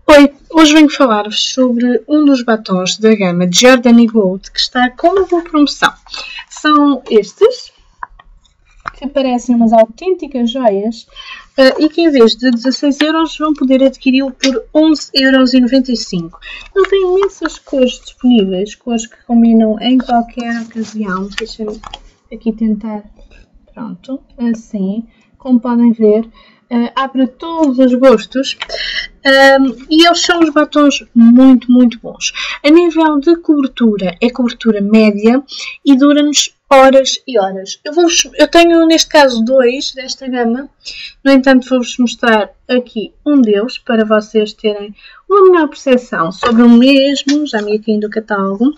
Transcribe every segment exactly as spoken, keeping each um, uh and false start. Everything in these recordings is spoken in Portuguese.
Oi, hoje venho falar-vos sobre um dos batons da gama Giordani Gold que está com uma boa promoção. São estes, que parecem umas autênticas joias uh, e que em vez de dezasseis euros vão poder adquiri-lo por onze euros e noventa e cinco. Ele tem imensas cores disponíveis, cores que combinam em qualquer ocasião. Deixem-me aqui tentar, pronto, assim, como podem ver. Uh, há para todos os gostos um, e eles são os batons muito, muito bons. A nível de cobertura, é cobertura média e dura-nos horas e horas. Eu, vou eu tenho neste caso dois desta gama, no entanto vou-vos mostrar aqui um deles para vocês terem uma melhor percepção sobre o mesmo, já me aqui do catálogo.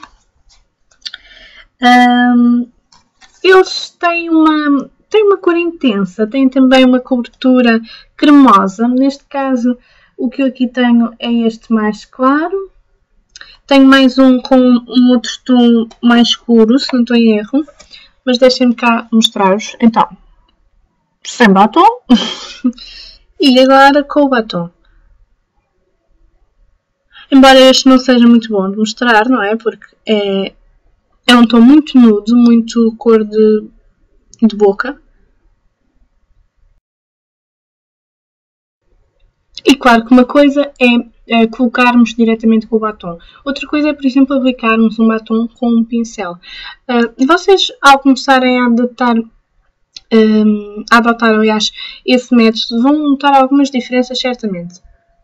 Um, eles têm uma... Tem uma cor intensa, tem também uma cobertura cremosa. Neste caso, o que eu aqui tenho é este mais claro. Tenho mais um com um outro tom mais escuro, se não estou em erro. Mas deixem-me cá mostrar-vos. Então, sem batom. E agora com o batom. Embora este não seja muito bom de mostrar, não é? Porque é, é um tom muito nude, muito cor de... de boca. E claro que uma coisa é, é colocarmos diretamente com o batom. Outra coisa é, por exemplo, aplicarmos um batom com um pincel. Uh, vocês, ao começarem a adotar, um, a adotar, aliás, esse método, vão notar algumas diferenças, certamente.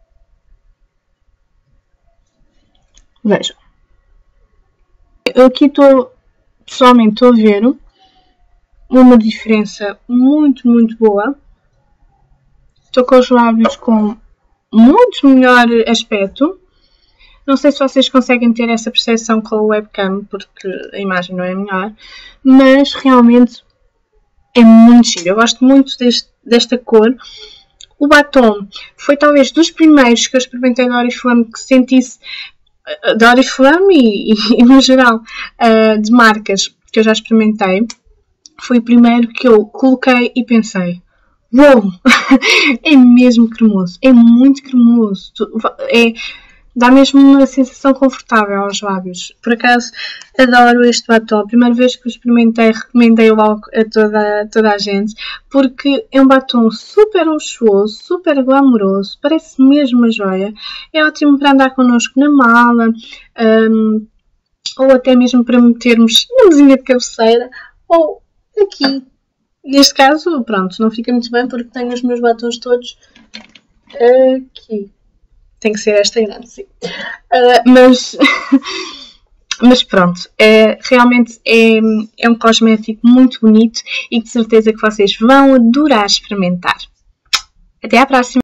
Vejam. Eu aqui estou, pessoalmente, estou a ver uma diferença muito, muito boa. Estou com os lábios com muito melhor aspecto. Não sei se vocês conseguem ter essa percepção com o webcam, porque a imagem não é melhor, mas realmente é muito giro. Eu gosto muito deste, desta cor. O batom foi talvez dos primeiros que eu experimentei da Oriflame que sentisse, da Oriflame e, e, e no geral, uh, de marcas que eu já experimentei. Foi o primeiro que eu coloquei e pensei, uou, é mesmo cremoso, é muito cremoso, é, dá mesmo uma sensação confortável aos lábios. Por acaso, adoro este batom. A primeira vez que o experimentei, recomendei logo a toda, toda a gente, porque é um batom super luxuoso, super glamouroso, parece mesmo uma joia. É ótimo para andar connosco na mala, um, ou até mesmo para metermos na mesinha de cabeceira, ou aqui. Neste caso, pronto, não fica muito bem porque tenho os meus batons todos aqui. Tem que ser esta grande, sim. Uh, mas, mas pronto, é, realmente é, é um cosmético muito bonito e de certeza que vocês vão adorar experimentar. Até à próxima!